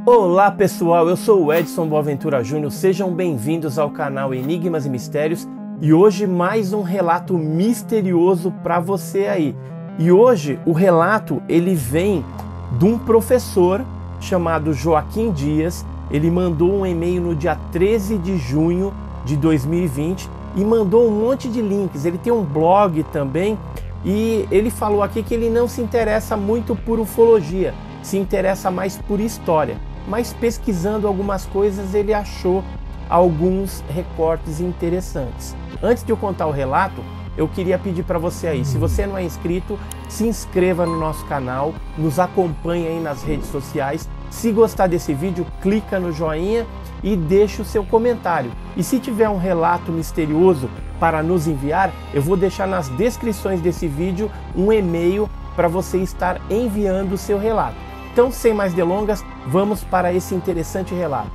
Olá pessoal, eu sou o Edson Boaventura Júnior, sejam bem-vindos ao canal Enigmas e Mistérios e hoje mais um relato misterioso para você aí. E hoje o relato ele vem de um professor chamado Joaquim Dias. Ele mandou um e-mail no dia 13 de junho de 2020 e mandou um monte de links. Ele tem um blog também e ele falou aqui que ele não se interessa muito por ufologia, se interessa mais por história. Mas pesquisando algumas coisas ele achou alguns recortes interessantes. Antes de eu contar o relato, eu queria pedir para você aí, se você não é inscrito, se inscreva no nosso canal, nos acompanhe aí nas redes sociais. Se gostar desse vídeo, clica no joinha e deixa o seu comentário. E se tiver um relato misterioso para nos enviar, eu vou deixar nas descrições desse vídeo um e-mail para você estar enviando o seu relato. Então, sem mais delongas, vamos para esse interessante relato.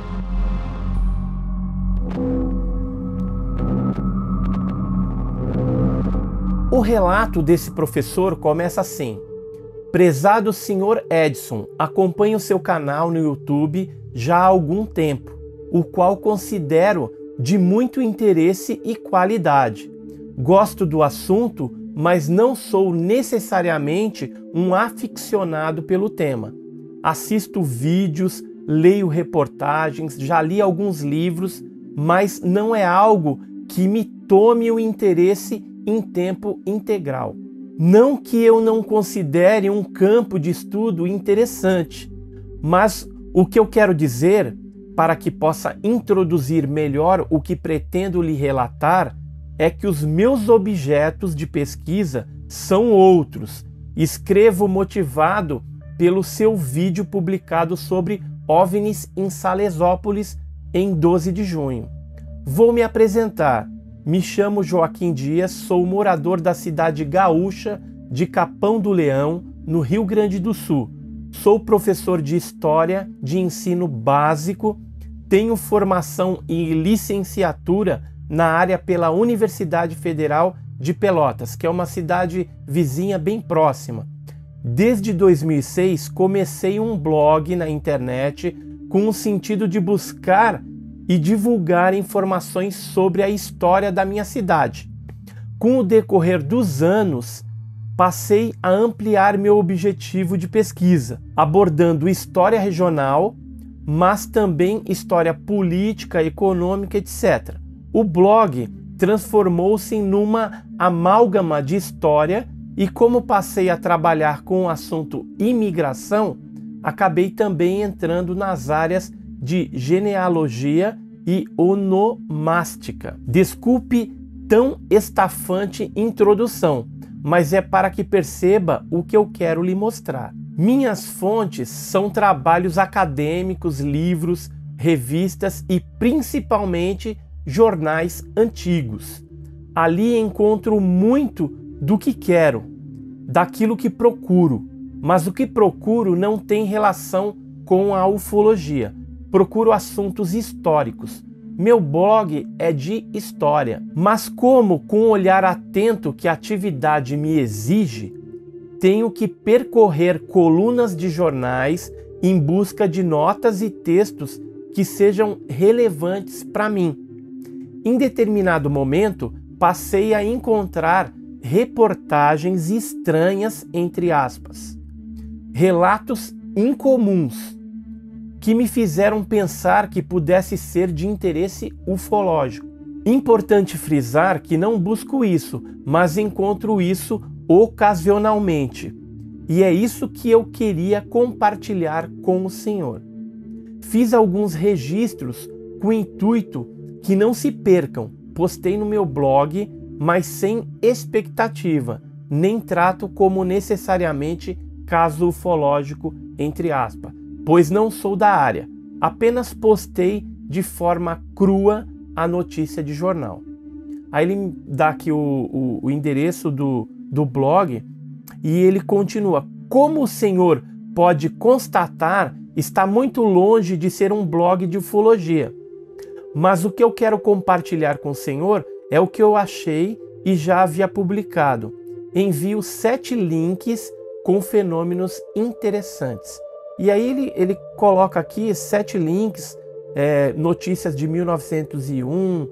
O relato desse professor começa assim: prezado senhor Edson, acompanho o seu canal no YouTube já há algum tempo, o qual considero de muito interesse e qualidade. Gosto do assunto, mas não sou necessariamente um aficionado pelo tema. Assisto vídeos, leio reportagens, já li alguns livros, mas não é algo que me tome o interesse em tempo integral. Não que eu não considere um campo de estudo interessante, mas o que eu quero dizer, para que possa introduzir melhor o que pretendo lhe relatar, é que os meus objetos de pesquisa são outros. Escrevo motivado pelo seu vídeo publicado sobre OVNIs em Salesópolis em 12 de junho. Vou me apresentar. Me chamo Joaquim Dias, sou morador da cidade gaúcha de Capão do Leão, no Rio Grande do Sul. Sou professor de História de ensino básico, tenho formação em licenciatura na área pela Universidade Federal de Pelotas, que é uma cidade vizinha bem próxima. Desde 2006 comecei um blog na internet com o sentido de buscar e divulgar informações sobre a história da minha cidade. Com o decorrer dos anos, passei a ampliar meu objetivo de pesquisa, abordando história regional, mas também história política, econômica, etc. O blog transformou-se em uma amálgama de história e, como passei a trabalhar com o assunto imigração, acabei também entrando nas áreas de genealogia e onomástica. Desculpe tão estafante introdução, mas é para que perceba o que eu quero lhe mostrar. Minhas fontes são trabalhos acadêmicos, livros, revistas e principalmente jornais antigos. Ali encontro muito do que quero, daquilo que procuro, mas o que procuro não tem relação com a ufologia. Procuro assuntos históricos. Meu blog é de história, mas como com um olhar atento que a atividade me exige, tenho que percorrer colunas de jornais em busca de notas e textos que sejam relevantes para mim. Em determinado momento, passei a encontrar reportagens estranhas, entre aspas, relatos incomuns, que me fizeram pensar que pudesse ser de interesse ufológico. Importante frisar que não busco isso, mas encontro isso ocasionalmente. E é isso que eu queria compartilhar com o senhor. Fiz alguns registros com o intuito que não se percam. Postei no meu blog, mas sem expectativa, nem trato como necessariamente caso ufológico, entre aspas, pois não sou da área. Apenas postei de forma crua a notícia de jornal. Aí ele dá aqui o endereço do blog e ele continua: como o senhor pode constatar, está muito longe de ser um blog de ufologia. Mas o que eu quero compartilhar com o senhor é o que eu achei e já havia publicado. Envio 7 links com fenômenos interessantes. E aí ele coloca aqui 7 links, notícias de 1901,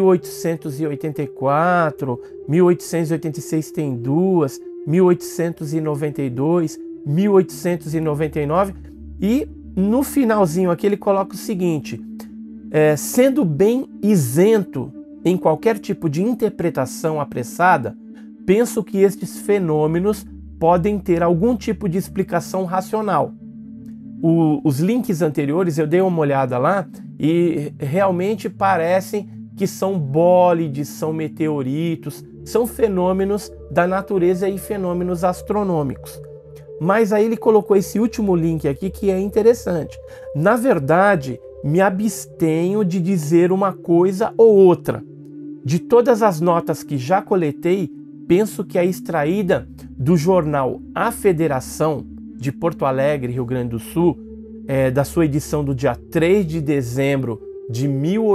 1884, 1886 tem 2, 1892, 1899, e no finalzinho aqui ele coloca o seguinte: sendo bem isento em qualquer tipo de interpretação apressada, penso que estes fenômenos podem ter algum tipo de explicação racional. Os links anteriores eu dei uma olhada lá e realmente parecem que são bólides, são meteoritos, são fenômenos da natureza e fenômenos astronômicos. Mas aí ele colocou esse último link aqui que é interessante. Na verdade, me abstenho de dizer uma coisa ou outra. De todas as notas que já coletei, penso que a extraída do jornal A Federação, de Porto Alegre, Rio Grande do Sul, da sua edição do dia 3 de dezembro de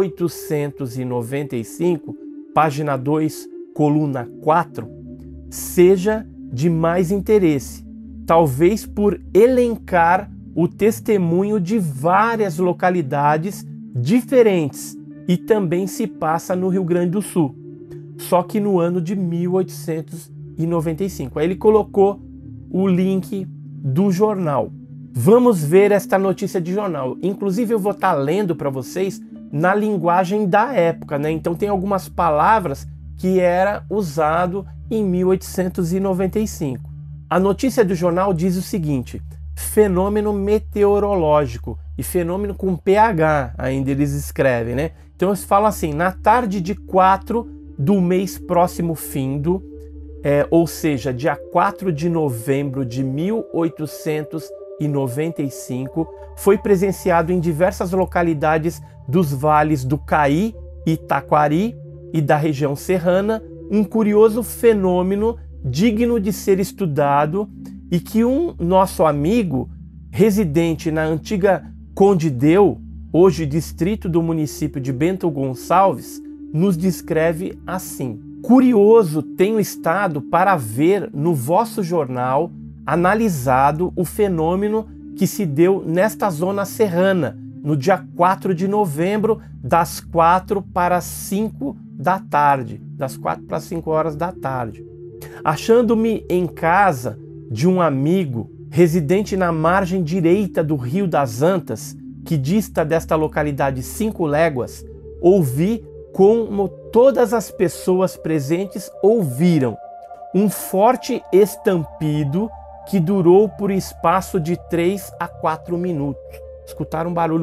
1895, página 2, coluna 4, seja de mais interesse, talvez por elencar o testemunho de várias localidades diferentes, e também se passa no Rio Grande do Sul, só que no ano de 1895. Aí ele colocou o link do jornal. Vamos ver esta notícia de jornal. Inclusive eu vou estar lendo para vocês na linguagem da época, né? Então tem algumas palavras que era usado em 1895. A notícia do jornal diz o seguinte: fenômeno meteorológico, e fenômeno com PH ainda eles escrevem, né? Então eles falam assim: na tarde de 4 do mês próximo findo, ou seja, dia 4 de novembro de 1895, foi presenciado em diversas localidades dos vales do Caí e Taquari e da região serrana um curioso fenômeno digno de ser estudado, e que um nosso amigo, residente na antiga Condideu, hoje distrito do município de Bento Gonçalves, nos descreve assim: curioso tenho estado para ver no vosso jornal analisado o fenômeno que se deu nesta zona serrana, no dia 4 de novembro, das 4 para as 5 da tarde, das 4 para as 5 horas da tarde. Achando-me em casa de um amigo residente na margem direita do Rio das Antas, que dista desta localidade 5 léguas, ouvi, como todas as pessoas presentes ouviram, um forte estampido que durou por espaço de 3 a 4 minutos. Escutaram um barulho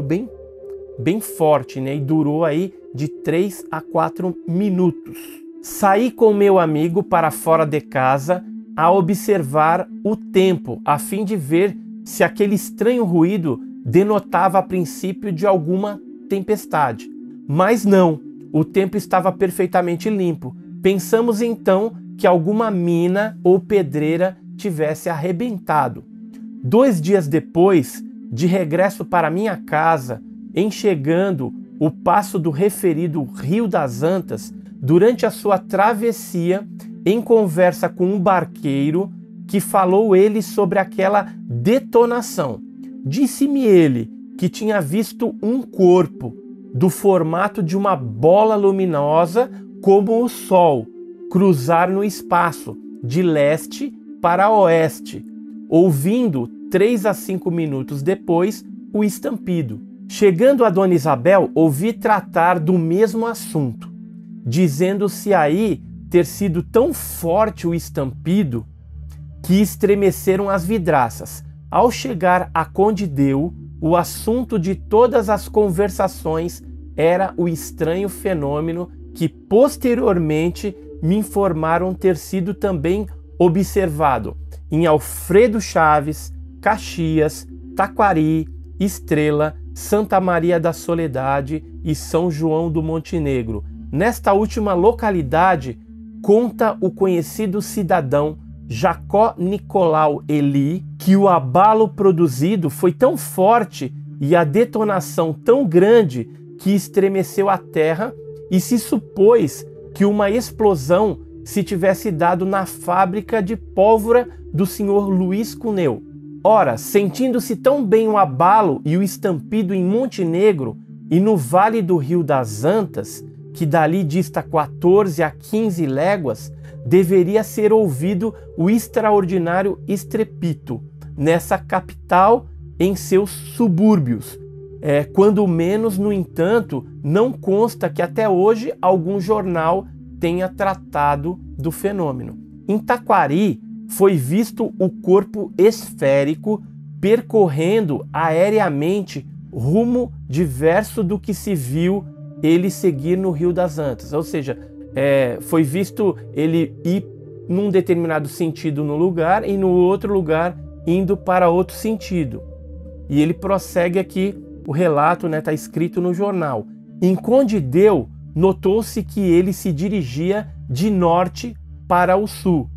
bem forte, né? E durou aí de 3 a 4 minutos. Saí com meu amigo para fora de casa a observar o tempo, a fim de ver se aquele estranho ruído denotava a princípio de alguma tempestade. Mas não, o tempo estava perfeitamente limpo. Pensamos então que alguma mina ou pedreira tivesse arrebentado. 2 dias depois, de regresso para minha casa, enxergando o passo do referido Rio das Antas, durante a sua travessia, em conversa com um barqueiro que falou ele sobre aquela detonação. Disse-me ele que tinha visto um corpo do formato de uma bola luminosa como o Sol cruzar no espaço de leste para oeste, ouvindo 3 a 5 minutos depois o estampido. Chegando a Dona Isabel, ouvi tratar do mesmo assunto, dizendo-se aí ter sido tão forte o estampido que estremeceram as vidraças. Ao chegar a Condideu, o assunto de todas as conversações era o estranho fenômeno que posteriormente me informaram ter sido também observado em Alfredo Chaves, Caxias, Taquari, Estrela, Santa Maria da Soledade e São João do Montenegro. Nesta última localidade, conta o conhecido cidadão Jacó Nicolau Eli que o abalo produzido foi tão forte e a detonação tão grande que estremeceu a terra, e se supôs que uma explosão se tivesse dado na fábrica de pólvora do senhor Luiz Cuneu. Ora, sentindo-se tão bem o abalo e o estampido em Montenegro e no vale do rio das Antas, que dali dista 14 a 15 léguas, deveria ser ouvido o extraordinário estrepito nessa capital em seus subúrbios. Quando menos, no entanto, não consta que até hoje algum jornal tenha tratado do fenômeno. Em Taquari foi visto o corpo esférico percorrendo aéreamente rumo diverso do que se viu ele seguir no Rio das Antas. Ou seja, foi visto ele ir num determinado sentido no lugar e no outro lugar indo para outro sentido. E ele prossegue aqui, o relato está escrito no jornal. Em Condideu, notou-se que ele se dirigia de norte para o sul.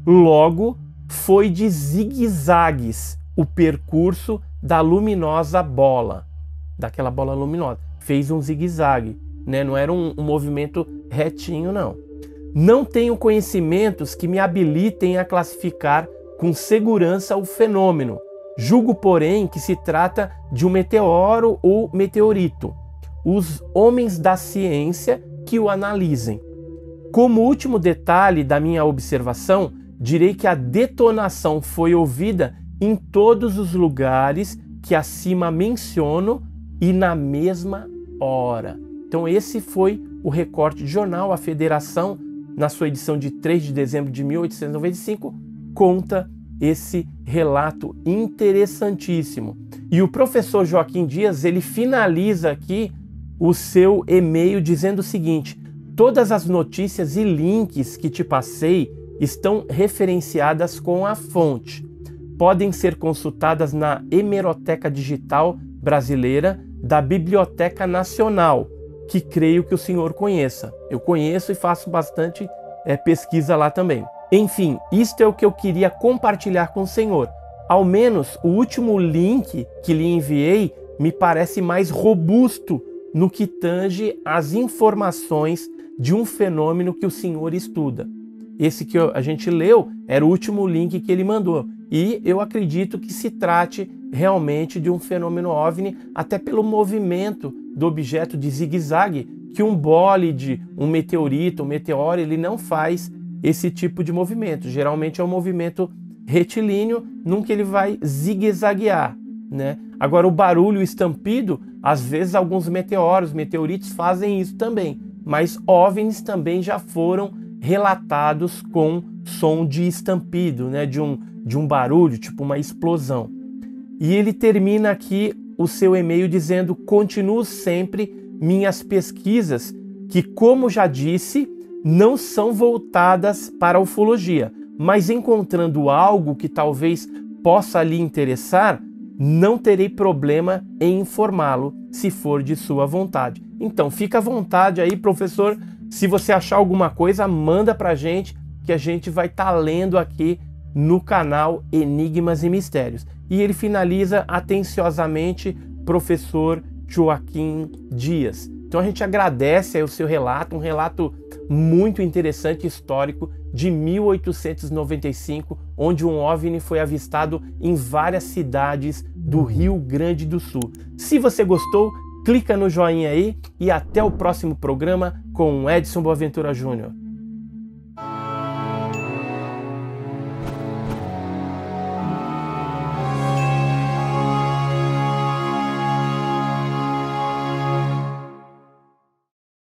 Logo, foi de zigue-zagues o percurso da luminosa bola, daquela bola luminosa. Fez um zigue-zague, não era um movimento retinho, não. Não tenho conhecimentos que me habilitem a classificar com segurança o fenômeno. Julgo, porém, que se trata de um meteoro ou meteorito. Os homens da ciência que o analisem. Como último detalhe da minha observação, direi que a detonação foi ouvida em todos os lugares que acima menciono e na mesma hora. Então esse foi o recorte de jornal. A Federação, na sua edição de 3 de dezembro de 1895, conta esse relato interessantíssimo. E o professor Joaquim Dias, ele finaliza aqui o seu e-mail dizendo o seguinte: todas as notícias e links que te passei estão referenciadas com a fonte. Podem ser consultadas na Hemeroteca Digital Brasileira da Biblioteca Nacional, que creio que o senhor conheça. Eu conheço e faço bastante pesquisa lá também. Enfim, isto é o que eu queria compartilhar com o senhor. Ao menos o último link que lhe enviei me parece mais robusto no que tange às informações de um fenômeno que o senhor estuda. Esse que a gente leu era o último link que ele mandou. E eu acredito que se trate realmente de um fenômeno OVNI, até pelo movimento do objeto de zigue-zague, que um bólide, um meteorito, um meteoro, ele não faz esse tipo de movimento. Geralmente é um movimento retilíneo, nunca ele vai zigue-zaguear, Agora, o barulho, o estampido, às vezes alguns meteoritos fazem isso também, mas OVNIs também já foram relatados com som de estampido, de um barulho, tipo uma explosão. E ele termina aqui o seu e-mail dizendo: continuo sempre minhas pesquisas, que, como já disse, não são voltadas para a ufologia, mas encontrando algo que talvez possa lhe interessar, não terei problema em informá-lo, se for de sua vontade. Então, fica à vontade aí, professor. Se você achar alguma coisa, manda pra gente, que a gente vai estar lendo aqui no canal Enigmas e Mistérios. E ele finaliza atenciosamente, professor Joaquim Dias. Então a gente agradece aí o seu relato, um relato muito interessante, histórico, de 1895, onde um OVNI foi avistado em várias cidades do Rio Grande do Sul. Se você gostou, clica no joinha aí e até o próximo programa com Edson Boaventura Júnior.